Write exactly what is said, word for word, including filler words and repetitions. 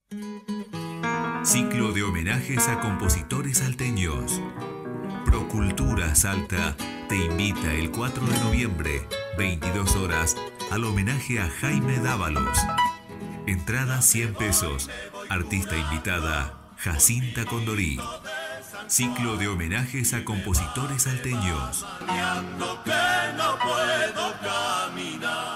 Ciclo de homenajes a compositores salteños. Procultura Salta te invita el cuatro de noviembre, veintidós horas, al homenaje a Jaime Dávalos. Entrada cien pesos. Artista invitada, Jacinta Condorí. Ciclo de homenajes a compositores salteños. Que no puedo caminar.